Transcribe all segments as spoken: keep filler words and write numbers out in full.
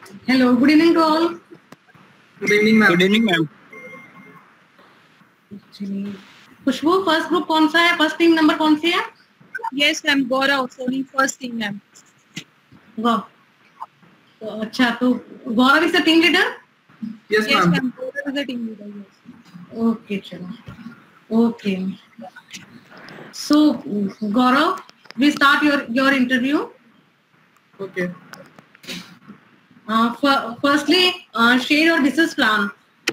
Hello, good evening to all. Good evening, ma'am. Good evening, ma'am. Khushboo, first group कौन सा है? First team number कौन सी है? Yes, ma'am. Gaurav, sorry, first team, ma'am. वाह, तो अच्छा, तो Gaurav is the team leader? Yes, Yes, ma'am. ma'am. Gaurav is the team leader. Yes. Okay, चलो, okay. So, Gaurav, we start your your interview. Okay. Uh, for, firstly, uh, share your business plan.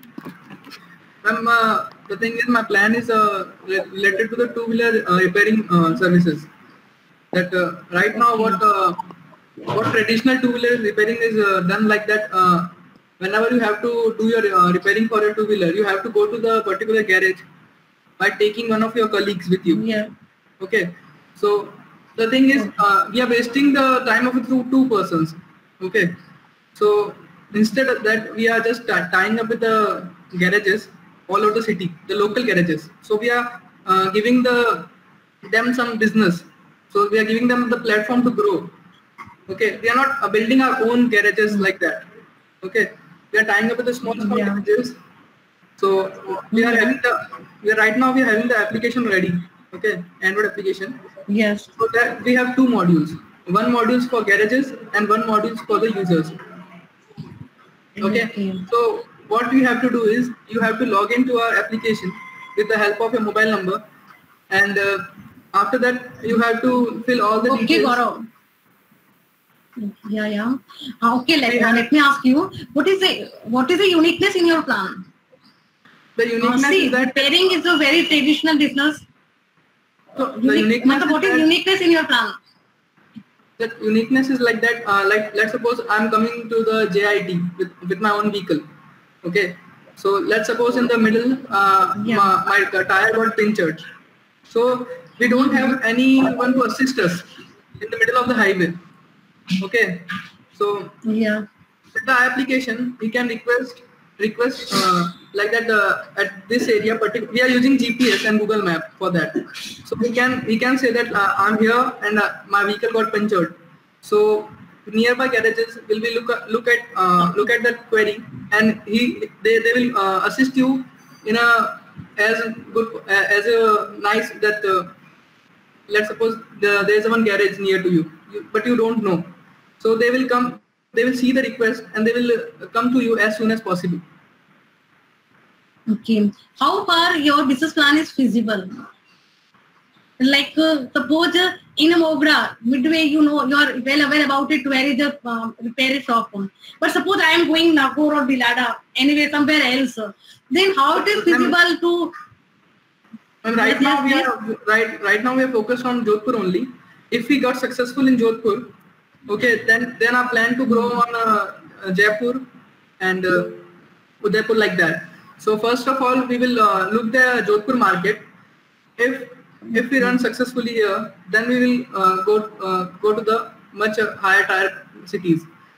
Ma'am, uh, the thing is, my plan is uh, re- related to the two-wheeler uh, repairing uh, services. That uh, right now, what uh, what traditional two-wheeler repairing is uh, done like that. Uh, whenever you have to do your uh, repairing for a two-wheeler, you have to go to the particular garage by taking one of your colleagues with you. Yeah. Okay. So the thing is, uh, we are wasting the time of two two persons. Okay. So instead of that, we are just uh, tying up with the garages all over the city, the local garages. So we are uh, giving the them some business. So we are giving them the platform to grow. Okay, we are not uh, building our own garages like that. Okay, we are tying up with the small small Yeah. garages. So we are having the we are right now we are having the application ready. Okay, Android application. Yes. So that we have two modules. One modules for garages and one modules for the users. Okay. Okay. So what you have to do is you have to log into our application with the help of your mobile number, and uh, after that you have to fill all the Okay, details. Gaurav. Yeah, yeah. Uh, okay, let, uh, let me ask you, what is the what is the uniqueness in your plan? The Uh, uniqueness see, is that repairing is a very traditional business. so the Unique, uniqueness matlab, is what is that, uniqueness in your plan? that uniqueness is like that. Uh, like let's suppose I'm coming to the J I T with with my own vehicle. Okay. So let's suppose in the middle uh, Yeah. my, my tire got punctured. So we don't have anyone to assist us in the middle of the highway. Okay. So Yeah. with the application, we can request request uh, like that uh, at this area. Partic- we are using G P S and Google Map for that. So we can we can say that uh, I'm here and uh, my vehicle got punctured. So nearby garages will be look at, look at uh, look at that query, and he they, they will uh, assist you in a as good uh, as a nice that uh, let's suppose the, there is one garage near to you, you, but you don't know. So they will come, they will see the request and they will uh, come to you as soon as possible. Okay. How far your business plan is feasible? Like uh, suppose uh, in a Mogra, midway, you know, you are well aware about it, where is the uh, repair shop. But suppose I am going Nagpur or Bilada, anyway, somewhere else. Then how it is feasible to... And right Yes, now we yes, are right right now we are focused on Jodhpur only. If we got successful in Jodhpur, okay, then then our plan to grow on uh, uh, Jaipur and uh, Udaipur like that. So first of all, we will uh, look the Jodhpur market. If if we run successfully here, then we will uh, go uh, go to the much uh, higher tier cities.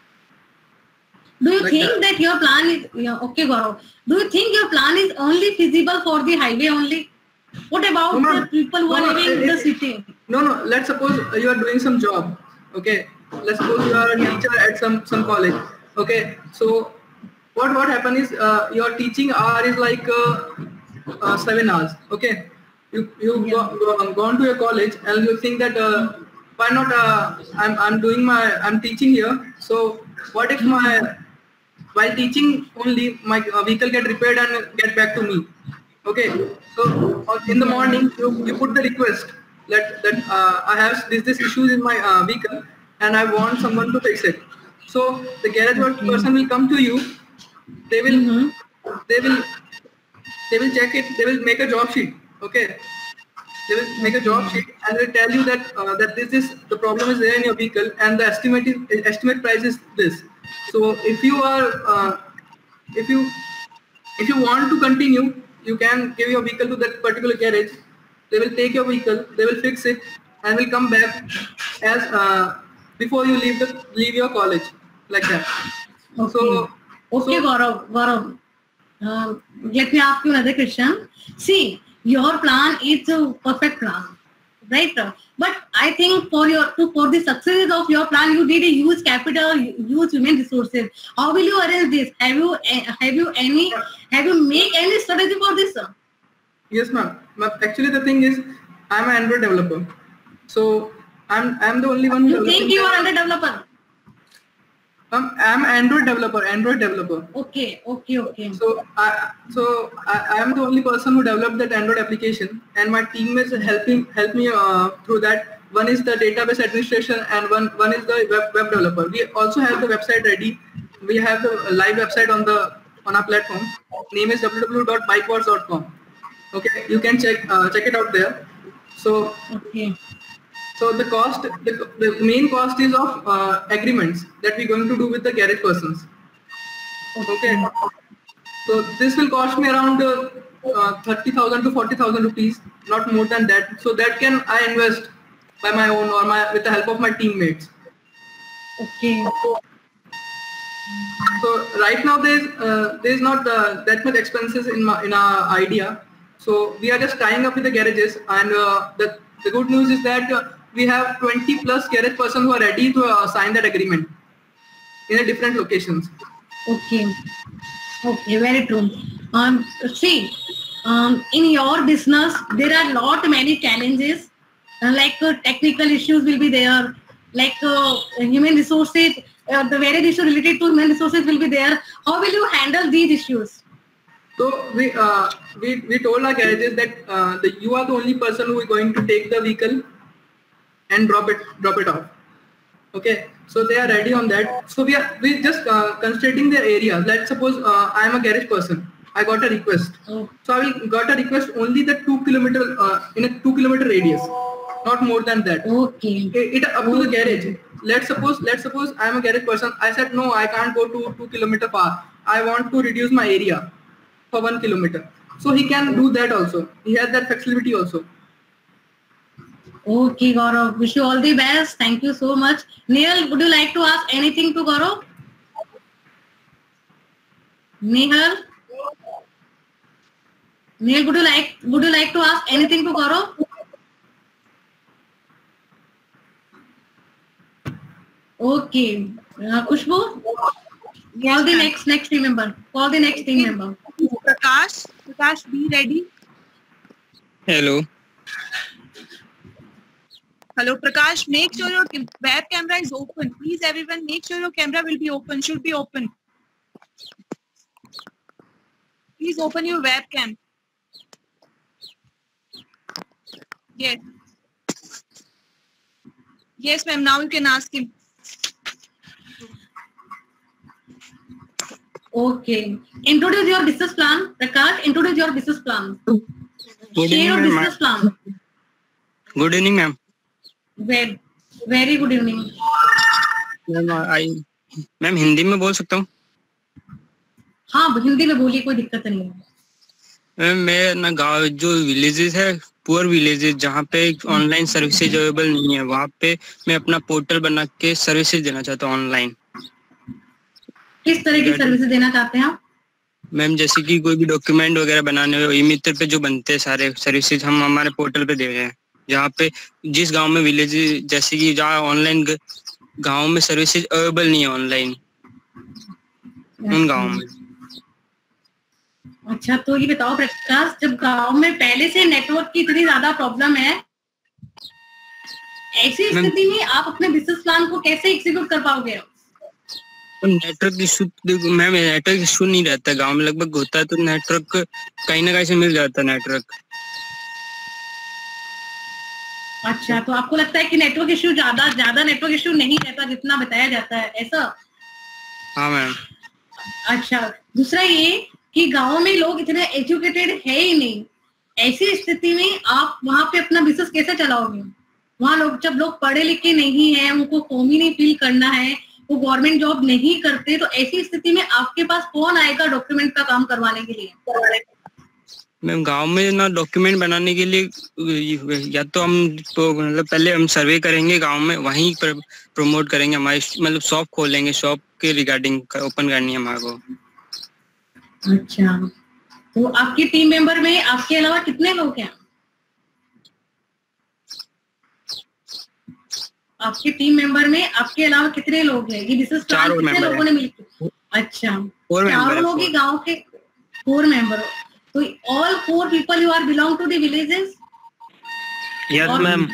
Do you Like think that. that your plan is... Yeah, okay, Gaurav. Do you think your plan is only feasible for the highway only? What about No, ma'am. the people who No, are no, living in it- the city? No, no. Let's suppose you are doing some job. Okay. Let's suppose you are a teacher at some some college. Okay. So what what happen is uh, your teaching hour is like uh, uh, seven hours. Okay. You you Yeah. go, go gone to your college and you think that uh, why not? Uh, I'm I'm doing my I'm teaching here. So what if my while teaching only my uh, vehicle get repaired and get back to me? Okay, so uh, in the morning you, you put the request that that uh, I have this this issues in my uh, vehicle and I want someone to fix it. So the garage work Okay. person will come to you. They will Mhm. they will they will check it. They will make a job sheet. Okay, they will make a job sheet and will tell you that uh, that this is the problem is there in your vehicle and the estimate is, estimate price is this. So if you are uh, if you if you want to continue, you can give your vehicle to that particular garage. They will take your vehicle, they will fix it, and will come back as uh, before you leave the leave your college, like that. Okay. So, Okay, so Gaurav. Gaurav. Um, let me ask you another question. See, your plan is a perfect plan. right? But I think for your to for the success of your plan, you need a huge capital, huge human resources. How will you arrange this? Have you have you any have you make any strategy for this, sir? Yes, ma'am. Ma'am, actually, the thing is, I'm an Android developer, so I'm I'm the only one. You think you are Android developer? Um, I'm Android developer. Android developer. Okay, okay, okay. So I so I, I am the only person who developed that Android application, and my teammates helping help me uh, through that. One is the database administration, and one one is the web, web developer. We also have the website ready. We have the live website on the on our platform. Name is w w w dot bikewards dot com. Okay, you can check uh, check it out there. So okay. So the cost, the, the main cost is of uh, agreements that we're going to do with the garage persons. Okay. So this will cost me around uh, uh, thirty thousand to forty thousand rupees, not more than that. So that can I invest by my own or my with the help of my teammates. Okay. So right now there's uh, there's not uh, that much expenses in my in our idea. So we are just tying up with the garages, and uh, the the good news is that uh, we have twenty plus garage persons who are ready to uh, sign that agreement in a different locations. Okay. Okay, very true. Um, see, um, in your business, there are lot many challenges, uh, like uh, technical issues will be there, like uh, human resources, uh, the various issues related to human resources will be there. How will you handle these issues? So we uh, we we told our garages that uh, the, you are the only person who is going to take the vehicle and drop it drop it off. Okay, so they are ready on that. So we are we just uh, concentrating the area. Let's suppose uh, I am a garage person. I got a request. Oh. So I will got a request only the two kilometer uh, in a two kilometer radius, not more than that. Okay. It, it up to the garage. Let's suppose let's suppose I am a garage person. I said no, I can't go to two kilometer far. I want to reduce my area for one kilometer. So he can do that also. He has that flexibility also. Okay, Gaurav. Wish you all the best. Thank you so much. Nehal, would you like to ask anything to Gaurav? Nehal? Nehal, would you like would you like to ask anything to Gaurav? Okay. Uh, Khushbu? Yes, Call the ma'am. next next team member. Call the next team member. Prakash, Prakash, be ready. Hello. Hello, Prakash. Make sure your cam- web camera is open. Please, everyone, make sure your camera will be open. Should be open. Please open your webcam. Yes. Yes, ma'am. Now you can ask him. Okay. Introduce your business plan. Prakash, introduce your business plan. Good Share your evening, ma'am. business plan. Good evening, ma'am. Very, very good evening. Ma'am I ma'am Hindi में बोल सकता हूँ? हाँ, हिंदी में बोलिए, कोई दिक्कत नहीं है. मैम मैं ना गाँव जो विलेजेस है, पुअर विलेजेस जहाँ पे ऑनलाइन सर्विसेज अवेलेबल नहीं है, वहाँ पे मैं अपना पोर्टल बना के सर्विसेज देना चाहता हूँ ऑनलाइन. किस तरह की सर्विसेज देना चाहते हैं आप? मैम जैसे कि कोई भी डॉक्यूमेंट वगैरह बनाने हो, ई मित्र पे जो बनते हैं सारे सर्विसेज हम हमारे पोर्टल पे दे रहे हैं, जहाँ पे जिस गांव में विलेज जैसे कि जहाँ ऑनलाइन गांव में सर्विसेज अवेलेबल नहीं है ऑनलाइन, उन गाँव में. अच्छा, तो ये बताओ प्रकाश, जब गांव में पहले से नेटवर्क की इतनी ज्यादा प्रॉब्लम है, ऐसी स्थिति में आप अपने बिजनेस प्लान को कैसे एग्जीक्यूट कर पाओगे? Network issue ma'am network issue नहीं रहता गांव में, लगभग होता है तो नेटवर्क कहीं ना कहीं से मिल जाता है नेटवर्क. अच्छा, तो आपको लगता है कि नेटवर्क इशू ज्यादा ज्यादा नेटवर्क इशू नहीं रहता जितना बताया जाता है, ऐसा? हाँ मैम. अच्छा, दूसरा ये कि गांव में लोग इतने एजुकेटेड है ही नहीं, ऐसी स्थिति में आप वहां पे अपना बिजनेस कैसे चलाओगे? वहां लोग जब लोग पढ़े लिखे नहीं है, उनको फॉर्म ही नहीं फिल करना है, वो गवर्नमेंट जॉब नहीं करते, तो ऐसी स्थिति में आपके पास कौन आएगा डॉक्यूमेंट का काम करवाने के लिए? मैम गांव में ना डॉक्यूमेंट बनाने के लिए या तो हम तो मतलब पहले हम सर्वे करेंगे गांव में, वहीं पर प्रमोट करेंगे, हमारी मतलब शॉप खोलेंगे, शॉप के रिगार्डिंग ओपन करनी है हमारे को. अच्छा, तो आपकी टीम मेंबर में आपके अलावा कितने लोग हैं? आपके टीम मेंबर में आपके अलावा कितने लोग हैं? ये बिजनेस प्लान कितने लोगों ने मिलकर? अच्छा, चारों लोग ही गांव के फोर मेंबर हो, तो all four people you are belong to the villages? Yes ma'am.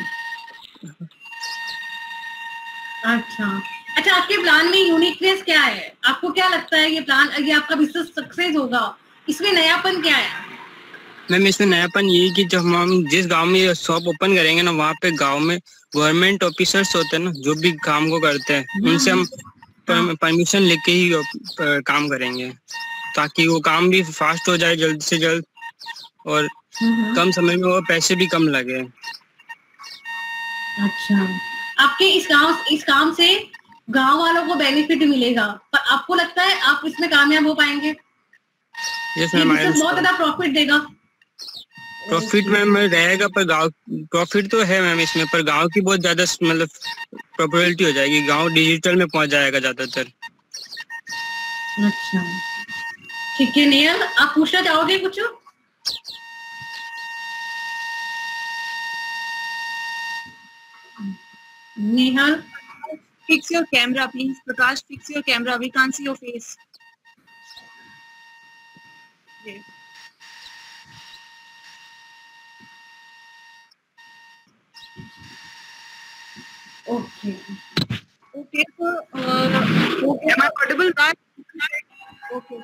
अच्छा अच्छा, आपके प्लान में यूनिकनेस क्या है? आपको क्या लगता है ये प्लान, ये आपका बिजनेस सक्सेस होगा, इसमें नयापन क्या है? मैम इसमें नयापन ये कि जब हम जिस गांव में शॉप ओपन करेंगे ना, वहाँ पे गांव में गवर्नमेंट ऑफिसर्स होते हैं ना, जो भी काम को करते हैं, उनसे हम परमिशन लेके ही काम करेंगे, ताकि वो काम भी फास्ट हो जाए जल्द से जल्द, और कम समय में वो पैसे भी कम लगे। अच्छा, आपके इस काम इस काम से गांव वालों को बेनिफिट मिलेगा, पर आपको लगता है आप इसमें कामयाब हो पाएंगे? यस मैम, बहुत ज्यादा प्रॉफिट देगा? प्रॉफिट मैम रहेगा, पर गांव प्रॉफिट तो है मैम इसमें, पर गांव की बहुत ज्यादा मतलब पॉपुलैरिटी हो जाएगी, गांव डिजिटल में पहुंच जाएगा ज्यादातर। अच्छा ठीक है। नेहल, आप पूछना चाहोगे कुछ? Nehal, fix your camera please. Prakash, fix your camera, we can't see your face. Yeah. Okay. Okay, so uh, okay, am I audible? Okay.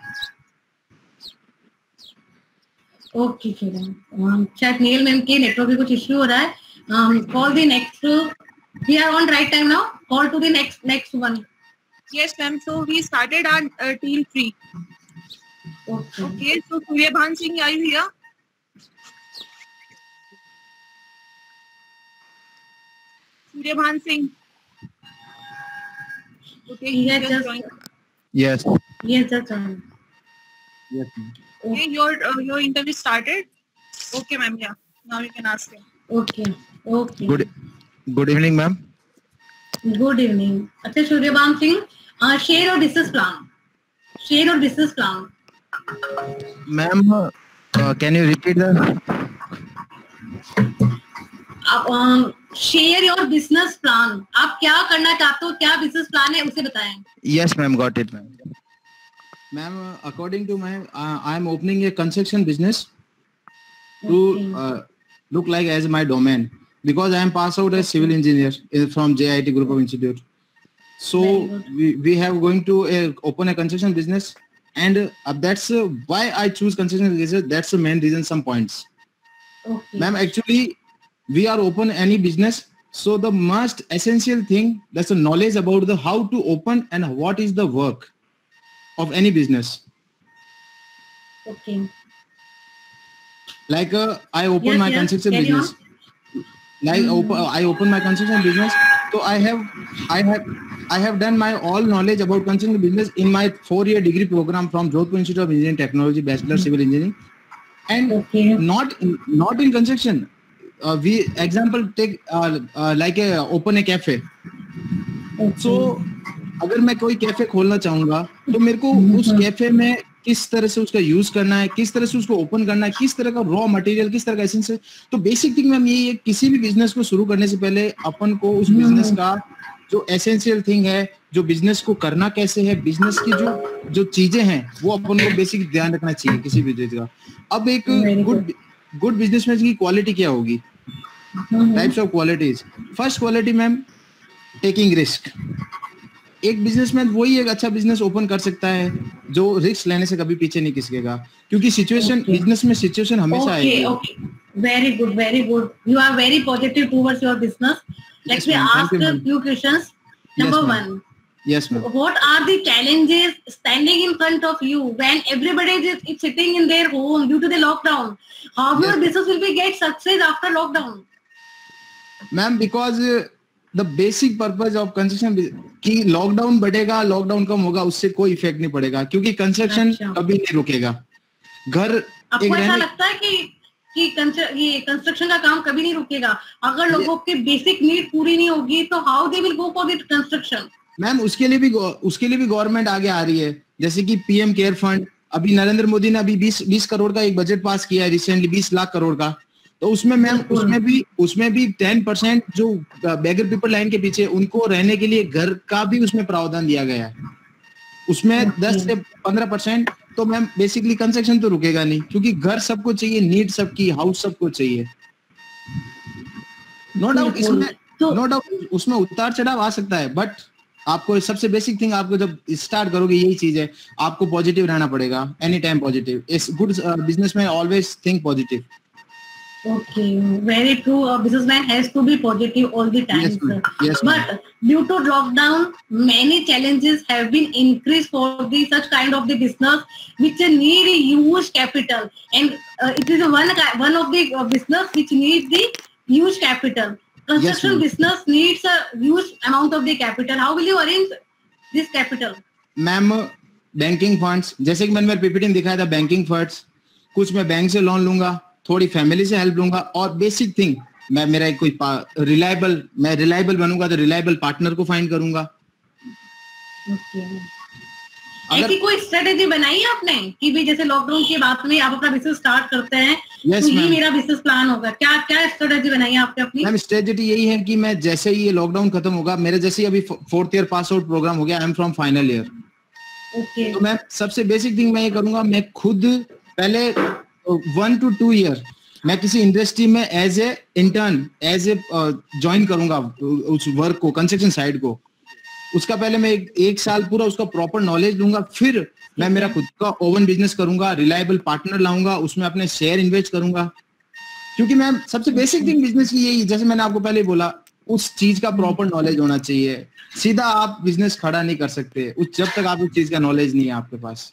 Okay चलो, शायद नेल मैम के नेटवर्क में कुछ इश्यू हो रहा है। Call the next, we are on right time now, call to the next next one. Yes ma'am, so we started our uh, team three. Okay. Okay, so Suryabhan Singh, are you here? Suryabhan Singh. Okay, He he has just just- joined. Yes. Yes, that's all. Yes. Okay, your uh, your interview started. Okay ma'am, yeah. Now you can ask him. Okay. Okay. Good. Good evening, ma'am. Good evening. अच्छा Suryaban Singh, share और business plan, share और business plan. Ma'am, uh, can you repeat that? आप share your business plan, आप क्या करना चाहते हो, क्या बिजनेस प्लान है, उसे बताएं। Yes, ma'am. Got it, ma'am. Ma'am, uh, according to my, uh, I am opening a construction business to Okay. uh, look like as my domain, because I am passed out as civil engineer uh, from J I T Group of Institute. So Very good. we, we have going to uh, open a construction business, and uh, that's uh, why I choose construction business. That's the main reason. Some points, Okay. ma'am. Actually, we are open any business, so the most essential thing, that's the knowledge about the how to open and what is the work of any business. Okay. Like uh, I open Yes, my yes, construction carry business. Like Mm. open, I open my construction business. So I have, I have, I have done my all knowledge about construction business in my four-year degree program from Jodhpur Institute of Engineering Technology, Bachelor Civil Engineering, and Okay. not in, not in construction. Uh, we example take uh, uh, like a open a cafe. Okay. So अगर मैं कोई cafe खोलना चाहूंगा तो मेरे को उस cafe में किस तरह से उसका यूज करना है, किस तरह से उसको ओपन करना है, किस तरह का रॉ मटेरियल, किस तरह का एसेंस है। तो बेसिक थिंग मैम यही है, किसी भी बिजनेस को शुरू करने से पहले अपन को उस बिजनेस का जो एसेंशियल थिंग है, जो बिजनेस को करना कैसे है, बिजनेस की जो जो चीजें हैं वो अपन को बेसिक ध्यान रखना चाहिए किसी भी चीज का। अब एक गुड गुड बिजनेसमैन की क्वालिटी क्या होगी? Types of qualities. First quality ma'am, taking risk. एक बिजनेसमैन वही एक अच्छा बिजनेस ओपन कर सकता है जो रिस्क लेने से कभी पीछे नहीं खिसकेगा, क्योंकि सिचुएशन बिजनेस में सिचुएशन हमेशा आएगी। Okay, okay. Very good, very good. You are very positive towards your business. Let Yes, me ma'am. ask Thank you, a ma'am. few questions. Number Yes, ma'am. one, Yes, ma'am. what are the challenges standing in front of you when everybody is, is sitting in their home due to the lockdown? How your Yes. business will be get success after lockdown? Ma'am, because the basic purpose of construction कि lockdown बढ़ेगा, lockdown कम होगा, उससे कोई effect नहीं पड़ेगा, क्योंकि construction अच्छा। कभी नहीं रुकेगा। घर आपको एक ऐसा रहने लगता है कि कि कंस्ट्र- ये कंस्ट्रक्शन का काम कभी नहीं रुकेगा? अगर लोगों के बेसिक नीड पूरी नहीं होगी तो how they will go for the construction? Ma'am उसके लिए भी उसके लिए भी गवर्नमेंट आगे आ रही है, जैसे कि पीएम केयर फंड। अभी नरेंद्र मोदी ने अभी बीस बीस करोड़ का एक बजट पास किया है रिसेंटली, बीस लाख करोड़ का। तो उसमें मैम उसमें भी उसमें भी टेन परसेंट जो बेगर पीपल लाइन के पीछे उनको रहने के लिए घर का भी उसमें प्रावधान दिया गया है, उसमें दस से पंद्रह परसेंट। तो मैम बेसिकली कंस्ट्रक्शन तो रुकेगा नहीं, क्योंकि घर सबको चाहिए, नीड सबकी, हाउस सबको चाहिए। नो डाउट इसमें नो डाउट उसमें उतार चढ़ाव आ सकता है, बट आपको सबसे बेसिक थिंग, आपको जब स्टार्ट करोगे यही चीज है, आपको पॉजिटिव रहना पड़ेगा, एनी टाइम पॉजिटिव। इस good businessman always think positive. Okay, very true. A businessman has to be positive all the time. Yes, Sir. yes, but due to lockdown, many challenges have been increased for the such kind of the business which need a huge capital, and uh, it is a one one of the uh, business which needs the huge capital. Construction yes, business needs a huge amount of the capital. How will you arrange this capital? Ma'am banking funds, जैसे कि मैंने मेरे PPT में दिखाया था, banking funds, कुछ मैं bank से लोन लूंगा, थोड़ी फैमिली से हेल्प लूंगा, और बेसिक थिंग मैं मेरा एक कोई रिलायबल मैं रिलायबल बनूंगा तो रिलायबल पार्टनर को फाइंड करूंगा। okay. ऐसी कोई स्ट्रेटेजी बनाई है आपने कि भी जैसे लॉकडाउन के बाद में आप अपना बिजनेस स्टार्ट करते हैं, yes, तो ये मेरा बिजनेस प्लान होगा, क्या क्या स्ट्रेटेजी बनाई है आपने अपनी? मैम स्ट्रेटेजी यही है कि मैं जैसे ही ये लॉकडाउन खत्म होगा, मेरे जैसे ही अभी fourth year pass out program हो गया, I am from final year, okay, तो मैं सबसे बेसिक थिंग मैं ये करूंगा, मैं खुद पहले वन टू टू ईयर मैं किसी इंडस्ट्री में as a intern as a join करूंगा उस वर्क को, कंस्ट्रक्शन साइड को। उसका पहले मैं एक, एक साल पूरा उसका प्रॉपर नॉलेज लूंगा, फिर मैं मेरा खुद का ओवन बिजनेस करूंगा, रिलायबल पार्टनर लाऊंगा, उसमें अपने शेयर इन्वेस्ट करूंगा। क्योंकि मैं सबसे बेसिक थिंग बिजनेस की यही, जैसे मैंने आपको पहले बोला, उस चीज का प्रॉपर नॉलेज होना चाहिए। सीधा आप बिजनेस खड़ा नहीं कर सकते उस जब तक आप उस चीज का नॉलेज नहीं है आपके पास।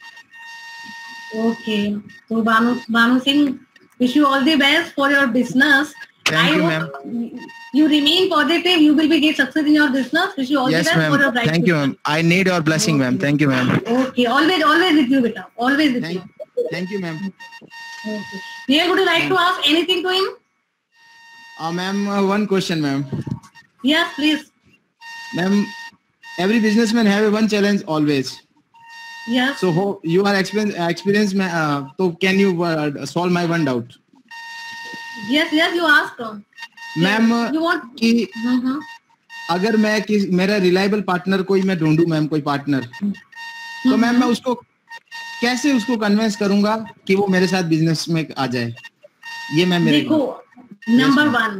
ओके, तो Banu Banu Singh, wish you all the best for your business. Thank I you, hope ma'am. You remain positive. You will be get success in your business. Wish you all yes, the best ma'am. for your bright Thank you, ma'am. I need your blessing, okay. ma'am. Thank you, ma'am. Okay, always, always with you, beta. Always with Thank, you. Thank you, ma'am. Okay. Neil, would you like to ask anything to him? Uh, ma'am, uh, one question, ma'am. Yes, please. Ma'am, every businessman have one challenge always. Yes. So ho- you are experienced, experienced uh, so can you uh, solve my one doubt? Yes, yes, you ask. Ma'am you want कि mm-hmm. अगर मैं कि मेरा reliable partner कोई मैं ढूंढूं ma'am, कोई partner, mm-hmm. तो ma'am मैं उसको कैसे उसको कन्विंस करूंगा कि वो मेरे साथ बिजनेस में आ जाए? ये मैम मेरे देखो, नंबर वन,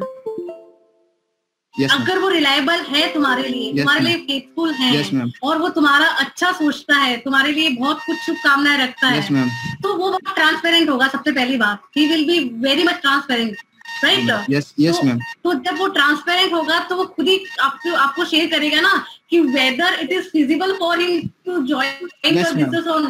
yes, अगर वो रिलायबल है तुम्हारे लिए, yes, तुम्हारे लिए फेथफुल है, yes, और वो तुम्हारा अच्छा सोचता है, तुम्हारे लिए बहुत कुछ शुभकामनाएं रखता yes, है, तो वो बहुत ट्रांसपेरेंट होगा। सबसे पहली बात, he will be very much transparent, right? Yes yes ma'am. तो जब वो ट्रांसपेरेंट होगा तो वो खुद ही आपको आपको शेयर करेगा ना कि whether it is feasible for him to join your business और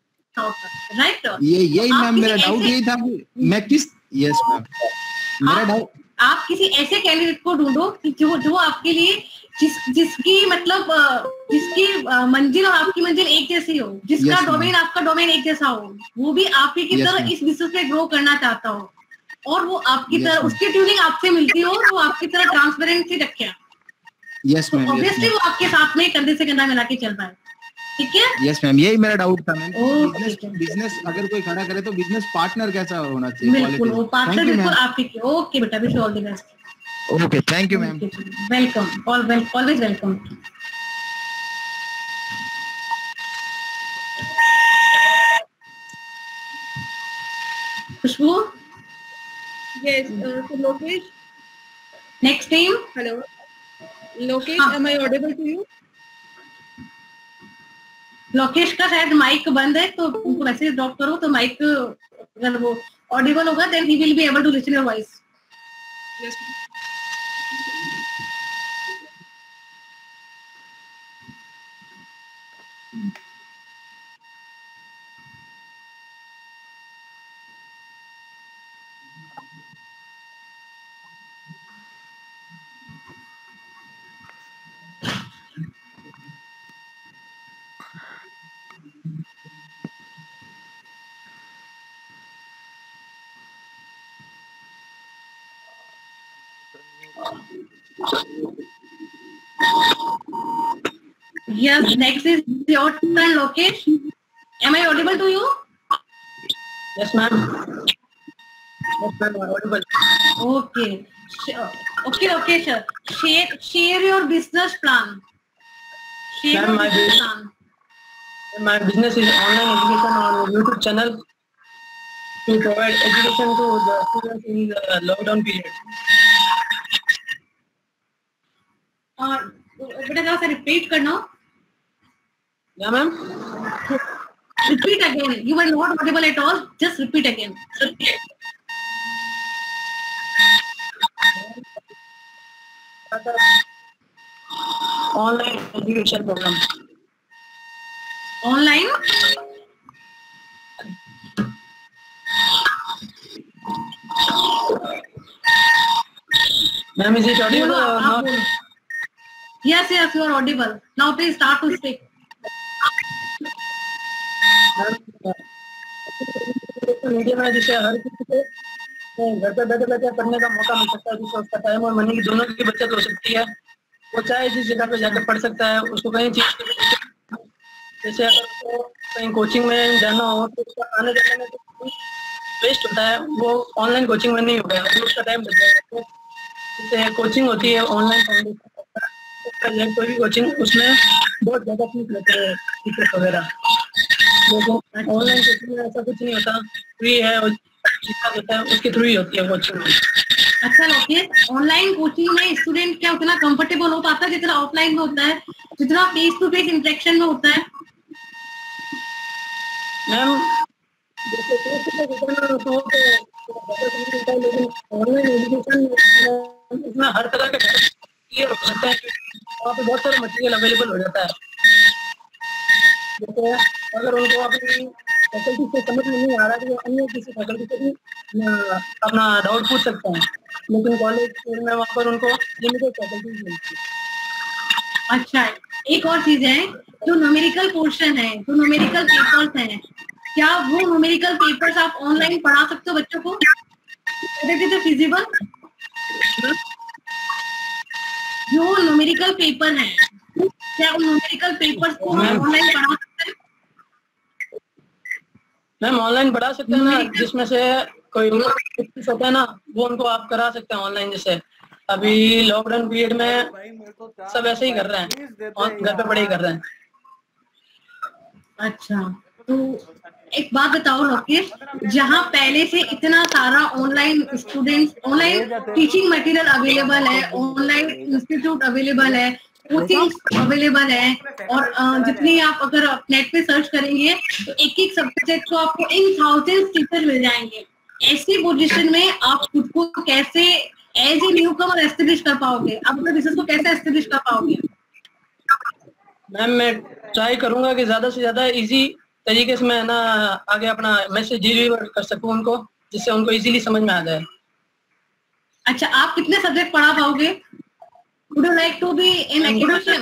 राइट। ये यही मैम मेरा डाउट यही था कि मैं किस, यस मैम, मेरा डाउट, आप किसी ऐसे कैंडिडेट को ढूंढो कि जो जो आपके लिए जिस जिसकी मतलब जिसकी मंजिल और आपकी मंजिल एक जैसी हो, जिसका डोमेन yes, आपका डोमेन एक जैसा हो, वो भी आपकी की yes, तरह इस बिजनेस में ग्रो करना चाहता हो, और वो आपकी yes, तरह उसकी ट्यूनिंग आपसे मिलती हो, तो आपकी तरह ट्रांसपेरेंसी रखे, यस मैम, ऑब्वियसली वो आपके साथ में कंधे से कंधा मिला के चल पाए। ठीक है, यस मैम, यही मेरा डाउट था मैम। बिजनेस बिजनेस अगर कोई खड़ा करे तो बिजनेस पार्टनर कैसा होना चाहिए? बिल्कुल, वो पार्टनर बिल्कुल आपके। ओके बेटा, wish you all the best. Okay, thank you ma'am. Welcome, always welcome. Khushboo? Yes, uh, so Lokesh. Next team. Hello. Lokesh, हाँ. am I audible to you? Lokesh का शायद माइक बंद है, तो उनको मैसेज ड्रॉप करो, तो माइक अगर वो ऑडिबल होगा then he will be able to listen your voice. Yes. Yes, next is your turn, Lokesh. Am I audible to you? Yes, ma'am. Yes, ma'am, audible. Okay. Sure. Okay, okay, sure. Share share your business plan. Share Ma'am, your my business bus- plan. My business is online education on YouTube channel to provide education to the students in the lockdown period. Uh, बेटा जरा सा repeat करना. Yeah, ma'am. Repeat again. You were not audible at all. Just repeat again. Online education program. Online. Ma'am, is it audible बोलो, or आप not? बोलो. Yes, yes, you are audible. Now please start to speak. Media में जिसे हर किसी को घर पे बैठे बैठे पढ़ने का मौका मिल सकता है, जिससे उसका टाइम और मनी की दोनों की बचत हो सकती है। वो चाहे जिस जगह पे जाकर पढ़ सकता है, उसको कहीं चीज जैसे अगर उसको कहीं कोचिंग में जाना हो तो उसका आने जाने में तो वेस्ट होता है, वो ऑनलाइन कोचिंग में नहीं होगा, अभी उसका टाइम बच जाएगा। जैसे कोचिंग होती है ऑनलाइन फाउंडेशन, कोई भी कोचिंग उसमें बहुत ज़्यादा फीस लेते हैं टीचर्स वगैरह, लेकिन ऑनलाइन कोचिंग में ऐसा कुछ नहीं होता, फ्री है और जितना होता है उसके थ्रू ही होती है कोचिंग में। अच्छा लोकेश, ऑनलाइन कोचिंग में स्टूडेंट क्या उतना कंफर्टेबल हो पाता है जितना ऑफलाइन में होता है, जितना फेस टू फेस इंटरेक्शन में होता है? मैम जैसे फेस टू फेस होता है तो होता है, लेकिन ऑनलाइन एजुकेशन इसमें हर तरह का क्लियर हो सकता है, वहाँ पे बहुत सारा मटेरियल अवेलेबल हो जाता है। जैसे अगर उनको अपनी फैकल्टी से समझ में नहीं आ रहा तो अन्य किसी फैकल्टी से भी अपना डाउट पूछ सकते हैं, लेकिन कॉलेज में वहाँ पर उनको लिमिटेड फैकल्टीज मिलती है। अच्छा, एक और चीज है, जो न्यूमेरिकल पोर्शन है, जो न्यूमेरिकल पेपर्स हैं, क्या वो न्यूमेरिकल पेपर्स आप ऑनलाइन पढ़ा सकते हो बच्चों को? It is feasible? जो न्यूमेरिकल पेपर है, क्या उन न्यूमेरिकल पेपर्स को ऑनलाइन पढ़ा सकते हैं? मैम ऑनलाइन पढ़ा सकते हैं ना, जिसमें से कोई होता है ना वो उनको आप करा सकते हैं ऑनलाइन। जैसे अभी लॉकडाउन पीरियड में सब ऐसे ही कर रहे हैं, घर पे पढ़ाई कर रहे हैं। अच्छा, तो एक बात बताओ लोकेश, जहाँ पहले से इतना सारा online students, online teaching material available है, ऑनलाइन इंस्टीट्यूट अवेलेबल है, कोचिंग अवेलेबल है, और जितनी आप अगर नेट पे सर्च करेंगे तो एक एक सब्जेक्ट को आपको इन थाउजेंड टीचर मिल जाएंगे। ऐसी पोजीशन में आप खुद को कैसे as a newcomer establish कर पाओगे? आप अपने बिजनेस को कैसे एस्टेब्लिश कर पाओगे? मैम मैं ट्राई करूंगा कि ज्यादा से ज्यादा इजी तरीके से मैं ना आगे अपना मैसेज डिलीवर कर सकूं उनको, जिससे उनको इजीली समझ में आ जाए। अच्छा, आप कितने सब्जेक्ट पढ़ा पाओगे? Would you like to be an academician?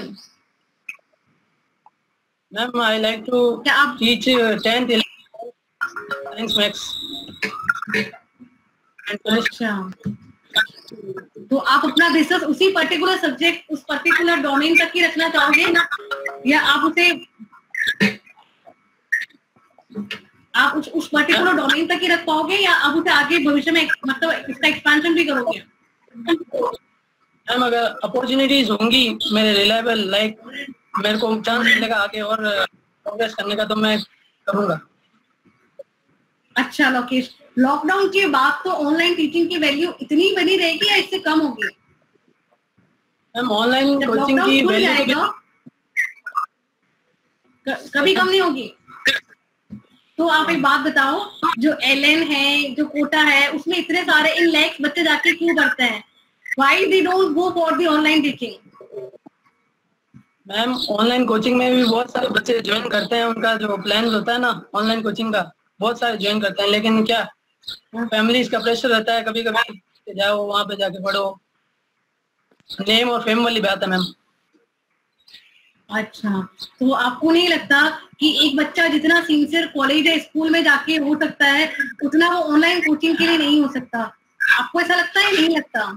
Ma'am, I like to क्या आप teach tenth, eleventh, science, maths. अच्छा, तो आप अपना बिजनेस उसी पर्टिकुलर सब्जेक्ट, उस पर्टिकुलर डोमेन तक ही रखना चाहोगे ना, या आप उसे आप उस उस पर्टिकुलर डोमेन तक ही रख पाओगे, या आप उसे आगे भविष्य में मतलब इसका एक्सपेंशन भी करोगे? मैम अगर अपॉर्चुनिटीज होंगी मेरे रिलायबल, लाइक मेरे को चांस मिलेगा आगे और प्रोग्रेस करने का, तो मैं करूंगा। अच्छा लोकेश, लॉकडाउन के बाद तो ऑनलाइन टीचिंग की वैल्यू इतनी बनी रहेगी या इससे कम होगी? मैम ऑनलाइन कोचिंग की वैल्यू कभी कम नहीं होगी। तो आप एक बात बताओ, जो एल एन है, जो कोटा है, उसमें इतने सारे इन लैक्स बच्चे जाके क्यों पढ़ते हैं? Why they don't go for the online teaching? Ma'am online coaching में भी बहुत सारे बच्चे ज्वाइन करते हैं, उनका जो प्लान होता है ना ऑनलाइन कोचिंग का, बहुत सारे ज्वाइन करते हैं, लेकिन क्या फैमिलीज का प्रेशर रहता है कभी कभी कि जाओ वहाँ पे जाके पढ़ो, नेम और फेम वाली बात है मैम। अच्छा, तो आपको नहीं लगता कि एक बच्चा जितना सिंसियर कॉलेज या स्कूल में जाके हो सकता है उतना वो ऑनलाइन कोचिंग के लिए नहीं हो सकता? आपको ऐसा लगता है? नहीं लगता?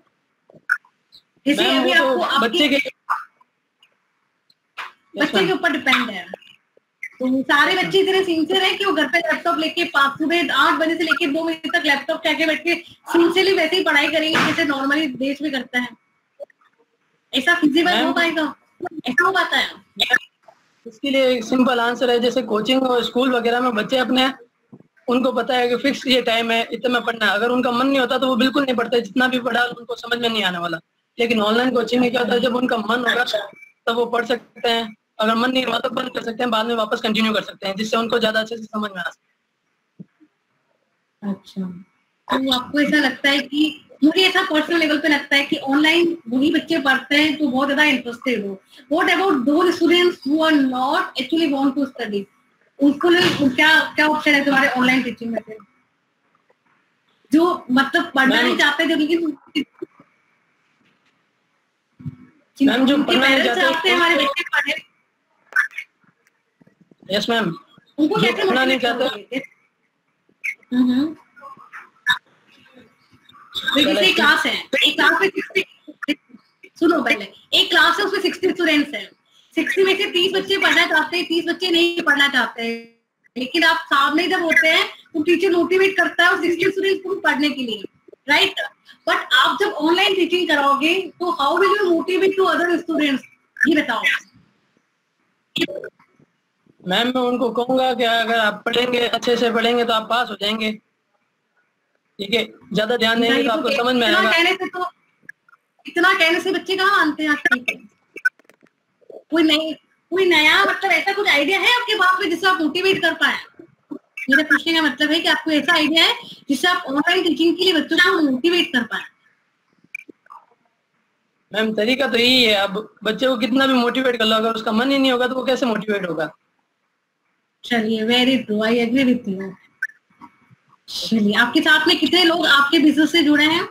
जैसे अभी आपको बच्चे के बच्चे के ऊपर डिपेंड है। तो सारे बच्चे इतने सिंसियर हैं कि वो घर पे लैपटॉप लेके पाँच सुबह आठ बजे से लेके दो बजे तक लैपटॉप के आगे बैठ के सिंसियरली वैसे ही पढ़ाई करेंगे जैसे नॉर्मली देश में करता है। ऐसा फिजिबल हो पाएगा? ऐसा हो पाता है? इसके लिए एक सिंपल आंसर है, जैसे कोचिंग और स्कूल वगैरह में बच्चे अपने उनको पता है कि फिक्स ये टाइम है इतना में पढ़ना है, अगर उनका मन नहीं होता तो वो बिल्कुल नहीं पढ़ते, जितना भी पढ़ा उनको समझ में नहीं आने वाला। लेकिन ऑनलाइन कोचिंग में क्या होता है, जब उनका मन होगा तब वो पढ़ सकते हैं, अगर मन नहीं हुआ तो बंद कर सकते हैं, बाद में वापस कंटिन्यू कर सकते हैं, जिससे उनको ज्यादा अच्छे से समझ में आ सके। अच्छा, तो आपको ऐसा लगता है कि, मुझे ऐसा पर्सनल लेवल पे लगता है कि ऑनलाइन वही बच्चे पढ़ते हैं तो बहुत ज्यादा इंटरेस्टेड हो। What about those students who are not actually want to study, उनको लिए क्या क्या ऑप्शन है तुम्हारे ऑनलाइन टीचिंग में से? जो मतलब पढ़ना नहीं चाहते, जो लेकिन मैम जो पढ़ना नहीं चाहते हमारे बच्चे पढ़े, यस मैम, उनको कैसे पढ़ना नहीं चाहते? हम्म जैसे क्लास है, एक क्लास में सिक्सटी, सुनो पहले, एक क्लास है उसमें सिक्सटी स्टूडेंट्स हैं, सिक्सटी में से तीस बच्चे पढ़ना चाहते हैं, तीस बच्चे नहीं पढ़ना चाहते हैं, लेकिन आप सामने जब होते हैं तो टीचर मोटिवेट करता है सिक्सटी स्टूडेंट्स को पढ़ने के लिए, राइट? बट आप जब ऑनलाइन टीचिंग कराओगे तो how will you motivate to other students, ये बताओ। मैम मैं उनको कहूंगा कि अगर आप पढ़ेंगे, अच्छे से पढ़ेंगे तो आप पास हो जाएंगे, ठीक है, ज्यादा ध्यान देंगे तो आपको समझ में आएगा। कहने से तो, इतना कहने से बच्चे कहाँ मानते हैं आपके? कोई नहीं, कोई नया मतलब ऐसा कुछ आइडिया है आपके पास में जिससे आप मोटिवेट कर पाए? मेरे पूछने का मतलब है कि आपको ऐसा आइडिया है जिससे आप ऑनलाइन टीचिंग के लिए बच्चों को मोटिवेट कर पाए? मैम तरीका तो यही है, अब बच्चे को कितना भी मोटिवेट कर लो, अगर उसका मन ही नहीं होगा तो वो कैसे मोटिवेट होगा? चलिए, very true, I agree with you. चलिए, आपके साथ में कितने लोग आपके बिजनेस से जुड़े हैं?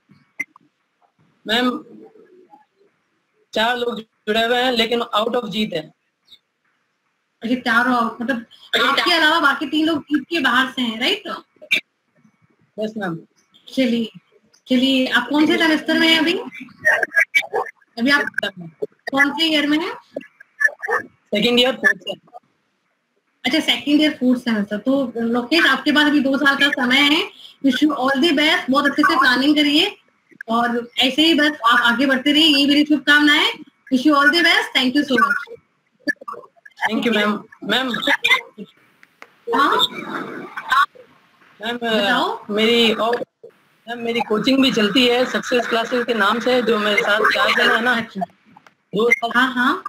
मैम चार लोग जुड़े हुए हैं, लेकिन आउट ऑफ जीत है। अच्छा, चारों आउट, मतलब आपके अलावा बाकी तीन लोग जीत के बाहर से हैं, राइट? Yes ma'am. चलिए चलिए, आप कौन से सेमेस्टर में हैं अभी? अभी आप कौन से ईयर में हैं? Second year fourth year. अच्छा, सेकंड ईयर फोर्थ सेमेस्टर। तो लोकेश, आपके पास अभी दो साल का समय है। Wish you all the best, बहुत अच्छे से प्लानिंग करिए और ऐसे ही बस आप आगे बढ़ते रहिए, यही मेरी शुभकामनाएं। Wish you all the best, thank you so much. Thank you ma'am. Ma'am ma'am मेरी और मैम मेरी कोचिंग भी चलती है सक्सेस क्लासेस के नाम से, जो मेरे साथ चार जन है ना। दो साल। हाँ हाँ,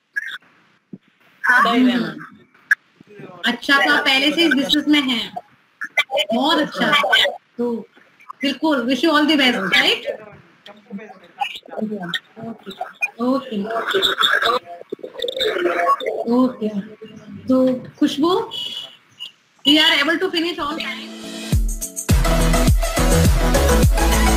अच्छा, तो आप पहले से इस बिजनेस में हैं, बहुत अच्छा। तो बिल्कुल, wish you all the best, right? Okay okay. तो Khushboo, we are able to finish on time.